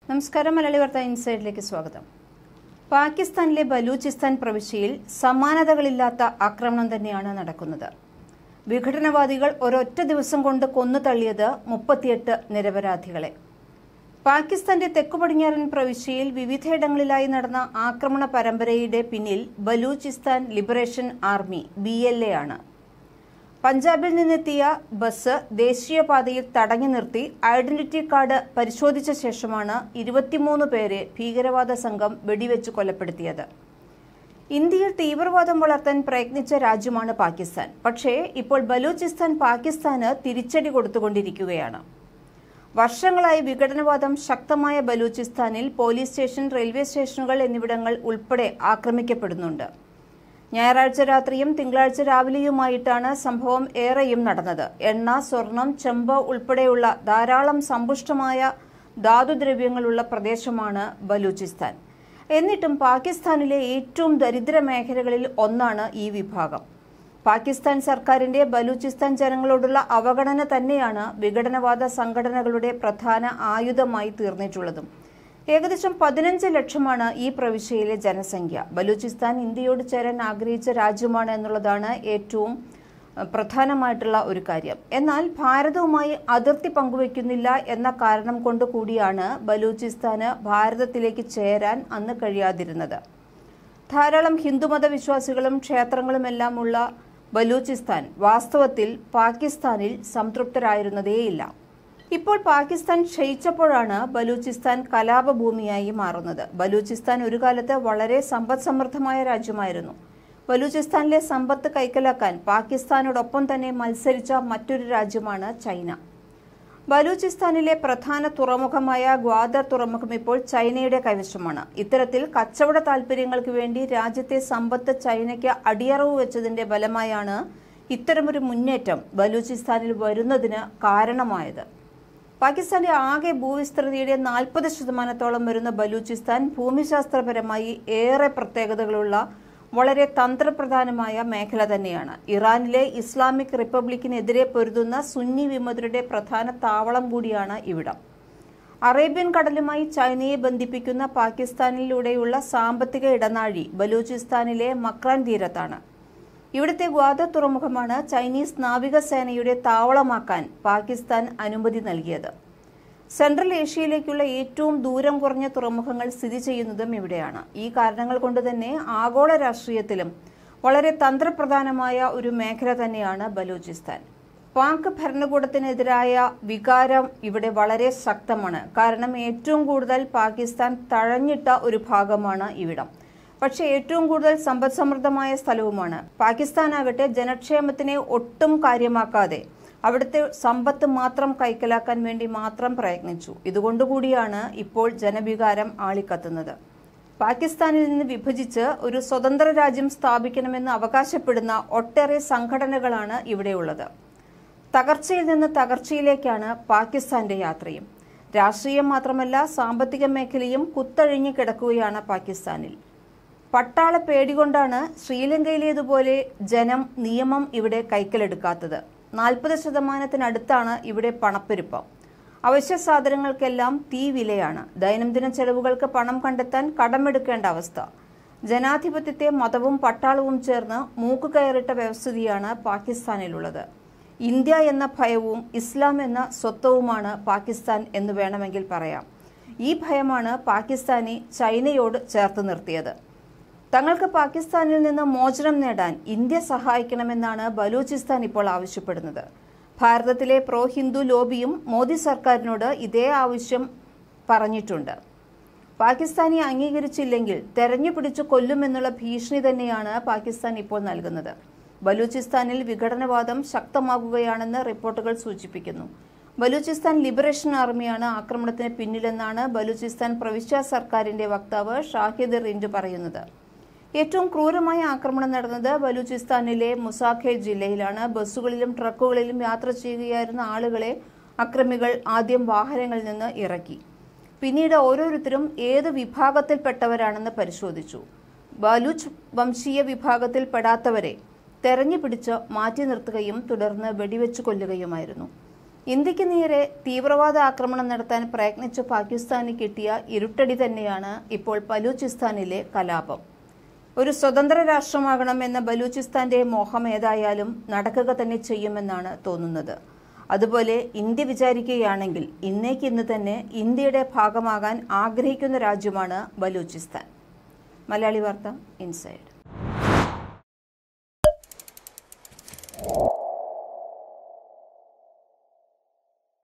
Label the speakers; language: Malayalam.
Speaker 1: നമസ്കാരം. മലയാളി വാർത്ത ഇൻസൈഡിലേക്ക് സ്വാഗതം. പാകിസ്ഥാനിലെ ബലൂചിസ്ഥാൻ പ്രവിശ്യയിൽ സമാനതകളില്ലാത്ത ആക്രമണം തന്നെയാണ് നടക്കുന്നത്. വിഘടനവാദികൾ ഒരൊറ്റ ദിവസം കൊണ്ട് കൊന്നു തള്ളിയത് 38 നിരപരാധികളെ. പാകിസ്ഥാന്റെ തെക്കുപടിഞ്ഞാറൻ പ്രവിശ്യയിൽ വിവിധയിടങ്ങളിലായി നടന്ന ആക്രമണ പരമ്പരയുടെ പിന്നിൽ ബലൂചിസ്ഥാൻ ലിബറേഷൻ ആർമി BLA ആണ്. പഞ്ചാബിൽ നിന്നെത്തിയ ബസ് ദേശീയപാതയിൽ തടഞ്ഞു നിർത്തി ഐഡന്റിറ്റി കാർഡ് പരിശോധിച്ച ശേഷമാണ് 23 പേരെ ഭീകരവാദ സംഘം വെടിവെച്ച് കൊലപ്പെടുത്തിയത്. ഇന്ത്യയിൽ തീവ്രവാദം വളർത്താൻ പ്രയത്നിച്ച രാജ്യമാണ് പാകിസ്ഥാൻ. പക്ഷേ ഇപ്പോൾ ബലൂചിസ്ഥാൻ പാകിസ്ഥാന് തിരിച്ചടി കൊടുത്തുകൊണ്ടിരിക്കുകയാണ്. വർഷങ്ങളായി വിഘടനവാദം ശക്തമായ ബലൂചിസ്ഥാനിൽ പോലീസ് സ്റ്റേഷൻ, റെയിൽവേ സ്റ്റേഷനുകൾ എന്നിവിടങ്ങൾ ഉൾപ്പെടെ ആക്രമിക്കപ്പെടുന്നുണ്ട്. ഞായറാഴ്ച രാത്രിയും തിങ്കളാഴ്ച രാവിലെയുമായിട്ടാണ് സംഭവം ഏറെയും നടന്നത്. എണ്ണ, സ്വർണം, ചെമ്പ് ഉൾപ്പെടെയുള്ള ധാരാളം സമ്പുഷ്ടമായ ധാതുദ്രവ്യങ്ങളുള്ള പ്രദേശമാണ് ബലൂചിസ്ഥാൻ. എന്നിട്ടും പാകിസ്ഥാനിലെ ഏറ്റവും ദരിദ്ര മേഖലകളിൽ ഒന്നാണ് ഈ വിഭാഗം. പാകിസ്ഥാൻ സർക്കാരിന്റെ ബലൂചിസ്ഥാൻ ജനങ്ങളോടുള്ള അവഗണന തന്നെയാണ് വിഘടനവാദ സംഘടനകളുടെ പ്രധാന ആയുധമായി തീർന്നിട്ടുള്ളതും. ഏകദേശം 15 ലക്ഷമാണ് ഈ പ്രവിശ്യയിലെ ജനസംഖ്യ. ബലൂചിസ്ഥാൻ ഇന്ത്യയോട് ചേരാൻ ആഗ്രഹിച്ച രാജ്യമാണ് എന്നുള്ളതാണ് ഏറ്റവും പ്രധാനമായിട്ടുള്ള ഒരു കാര്യം. എന്നാൽ ഭാരതവുമായി അതിർത്തി പങ്കുവയ്ക്കുന്നില്ല എന്ന കാരണം കൊണ്ട് കൂടിയാണ് ബലൂചിസ്ഥാന് ഭാരതത്തിലേക്ക് ചേരാൻ അന്ന് കഴിയാതിരുന്നത്. ധാരാളം ഹിന്ദുമത വിശ്വാസികളും ക്ഷേത്രങ്ങളുമെല്ലാമുള്ള ബലൂചിസ്ഥാൻ വാസ്തവത്തിൽ പാകിസ്ഥാനിൽ സംതൃപ്തരായിരുന്നതേയില്ല. ഇപ്പോൾ പാകിസ്ഥാൻ ക്ഷയിച്ചപ്പോഴാണ് ബലൂചിസ്ഥാൻ കലാപഭൂമിയായി മാറുന്നത്. ബലൂചിസ്ഥാൻ ഒരു കാലത്ത് വളരെ സമ്പദ് സമൃദ്ധമായ രാജ്യമായിരുന്നു. ബലൂചിസ്ഥാനിലെ സമ്പത്ത് കൈക്കലാക്കാൻ പാകിസ്ഥാനോടൊപ്പം തന്നെ മത്സരിച്ച മറ്റൊരു രാജ്യമാണ് ചൈന. ബലൂചിസ്ഥാനിലെ പ്രധാന തുറമുഖമായ ഗ്വാദർ തുറമുഖം ഇപ്പോൾ ചൈനയുടെ കൈവശമാണ്. ഇത്തരത്തിൽ കച്ചവട താൽപര്യങ്ങൾക്ക് വേണ്ടി രാജ്യത്തെ സമ്പത്ത് ചൈനയ്ക്ക് അടിയറവ് വെച്ചതിന്റെ ഫലമായാണ് ഇത്തരമൊരു മുന്നേറ്റം ബലൂചിസ്ഥാനിൽ വരുന്നതിന് കാരണമായത്. പാകിസ്ഥാന്റെ ആകെ ഭൂവിസ്തൃതിയുടെ 40% വരുന്ന ബലൂചിസ്ഥാൻ ഭൂമിശാസ്ത്രപരമായി ഏറെ പ്രത്യേകതകളുള്ള വളരെ തന്ത്രപ്രധാനമായ മേഖല തന്നെയാണ്. ഇറാനിലെ ഇസ്ലാമിക് റിപ്പബ്ലിക്കിനെതിരെ പൊരുതുന്ന സുന്നി വിമതരുടെ പ്രധാന താവളം കൂടിയാണ് ഇവിടം. അറേബ്യൻ കടലുമായി ചൈനയെ ബന്ധിപ്പിക്കുന്ന പാകിസ്ഥാനിലൂടെയുള്ള സാമ്പത്തിക ഇടനാഴി ബലൂചിസ്ഥാനിലെ മക്രാൻ തീരത്താണ്. ഇവിടുത്തെ ഗ്വാദർ തുറമുഖമാണ് ചൈനീസ് നാവികസേനയുടെ താവളമാക്കാൻ പാകിസ്ഥാൻ അനുമതി നൽകിയത്. സെൻട്രൽ ഏഷ്യയിലേക്കുള്ള ഏറ്റവും ദൂരം കുറഞ്ഞ തുറമുഖങ്ങൾ സ്ഥിതി ചെയ്യുന്നതും ഇവിടെയാണ്. ഈ കാരണങ്ങൾ കൊണ്ട് തന്നെ ആഗോള രാഷ്ട്രീയത്തിലും വളരെ തന്ത്രപ്രധാനമായ ഒരു മേഖല തന്നെയാണ് ബലൂചിസ്ഥാൻ. പാക് ഭരണകൂടത്തിനെതിരായ വികാരം ഇവിടെ വളരെ ശക്തമാണ്. കാരണം ഏറ്റവും കൂടുതൽ പാകിസ്ഥാൻ തഴഞ്ഞിട്ട ഒരു ഭാഗമാണ് ഇവിടം. പക്ഷേ ഏറ്റവും കൂടുതൽ സമ്പദ് സമൃദ്ധമായ സ്ഥലവുമാണ്. പാകിസ്ഥാനാകട്ടെ ജനക്ഷേമത്തിനെ ഒട്ടും കാര്യമാക്കാതെ അവിടുത്തെ സമ്പത്ത് മാത്രം കൈക്കലാക്കാൻ വേണ്ടി മാത്രം പ്രയത്നിച്ചു. ഇതുകൊണ്ടുകൂടിയാണ് ഇപ്പോൾ ജനവികാരം ആളിക്കത്തുന്നത്. പാകിസ്ഥാനിൽ നിന്ന് വിഭജിച്ച് ഒരു സ്വതന്ത്ര രാജ്യം സ്ഥാപിക്കണമെന്ന് അവകാശപ്പെടുന്ന ഒട്ടേറെ സംഘടനകളാണ് ഇവിടെയുള്ളത്. തകർച്ചയിൽ നിന്ന് തകർച്ചയിലേക്കാണ് പാകിസ്ഥാന്റെ യാത്രയും. രാഷ്ട്രീയം മാത്രമല്ല, സാമ്പത്തിക മേഖലയും കുത്തഴിഞ്ഞു കിടക്കുകയാണ് പാകിസ്ഥാനിൽ. പട്ടാള പേടികൊണ്ടാണ് ശ്രീലങ്കയിലേതുപോലെ ജനം നിയമം ഇവിടെ കൈക്കലെടുക്കാത്തത്. 40% ഇവിടെ പണപ്പെരുപ്പം. അവശ്യ സാധനങ്ങൾക്കെല്ലാം തീ വിലയാണ്. ദൈനംദിന ചെലവുകൾക്ക് പണം കണ്ടെത്താൻ കടമെടുക്കേണ്ട അവസ്ഥ. ജനാധിപത്യത്തെ മതവും പട്ടാളവും ചേർന്ന് മൂക്കുകയറിട്ട വ്യവസ്ഥിതിയാണ് പാകിസ്ഥാനിലുള്ളത്. ഇന്ത്യ എന്ന ഭയവും ഇസ്ലാം എന്ന സ്വത്വവുമാണ് പാകിസ്ഥാൻ എന്ന് വേണമെങ്കിൽ പറയാം. ഈ ഭയമാണ് പാകിസ്ഥാനെ ചൈനയോട് ചേർത്ത് നിർത്തിയത്. തങ്ങൾക്ക് പാകിസ്ഥാനിൽ നിന്ന് മോചനം നേടാൻ ഇന്ത്യ സഹായിക്കണമെന്നാണ് ബലൂചിസ്ഥാൻ ഇപ്പോൾ ആവശ്യപ്പെടുന്നത്. ഭാരതത്തിലെ പ്രോ ഹിന്ദു ലോബിയും മോദി സർക്കാരിനോട് ഇതേ ആവശ്യം പറഞ്ഞിട്ടുണ്ട്. പാകിസ്ഥാനെ അംഗീകരിച്ചില്ലെങ്കിൽ തെരഞ്ഞുപിടിച്ച് കൊല്ലുമെന്നുള്ള ഭീഷണി തന്നെയാണ് പാകിസ്ഥാൻ ഇപ്പോൾ നൽകുന്നത്. ബലൂചിസ്ഥാനിൽ വിഘടനവാദം ശക്തമാകുകയാണെന്ന് റിപ്പോർട്ടുകൾ സൂചിപ്പിക്കുന്നു. ബലൂചിസ്ഥാൻ ലിബറേഷൻ ആർമിയാണ് ആക്രമണത്തിന് പിന്നിലെന്നാണ് ബലൂചിസ്ഥാൻ പ്രവിശ്യ സർക്കാരിന്റെ വക്താവ് ഷാഹിദ് റിൻഡ് പറയുന്നത്. ഏറ്റവും ക്രൂരമായ ആക്രമണം നടന്നത് ബലൂചിസ്ഥാനിലെ മുസാഖേർ ജില്ലയിലാണ്. ബസ്സുകളിലും ട്രക്കുകളിലും യാത്ര ചെയ്യുകയായിരുന്ന ആളുകളെ അക്രമികൾ ആദ്യം വാഹനങ്ങളിൽ നിന്ന് ഇറക്കി. പിന്നീട് ഓരോരുത്തരും ഏത് വിഭാഗത്തിൽപ്പെട്ടവരാണെന്ന് പരിശോധിച്ചു. ബലൂച്ച് വംശീയ വിഭാഗത്തിൽപ്പെടാത്തവരെ തെരഞ്ഞുപിടിച്ച് മാറ്റി നിർത്തുകയും തുടർന്ന് വെടിവെച്ചു കൊല്ലുകയുമായിരുന്നു. ഇന്ത്യക്ക് നേരെ തീവ്രവാദ ആക്രമണം നടത്താൻ പ്രയത്നിച്ച പാകിസ്ഥാന് കിട്ടിയ ഇരുട്ടടി തന്നെയാണ് ഇപ്പോൾ ബലൂചിസ്ഥാനിലെ കലാപം. ഒരു സ്വതന്ത്ര രാഷ്ട്രമാകണമെന്ന ബലൂചിസ്ഥാന്റെ മോഹം ഏതായാലും നടക്കുക തന്നെ ചെയ്യുമെന്നാണ് തോന്നുന്നത്. അതുപോലെ ഇന്ത്യ വിചാരിക്കുകയാണെങ്കിൽ ഇന്നേക്കിന്ന് തന്നെ ഇന്ത്യയുടെ ഭാഗമാകാൻ ആഗ്രഹിക്കുന്ന രാജ്യമാണ് ബലൂചിസ്ഥാൻ. മലയാളി വാർത്ത ഇൻസൈഡ്.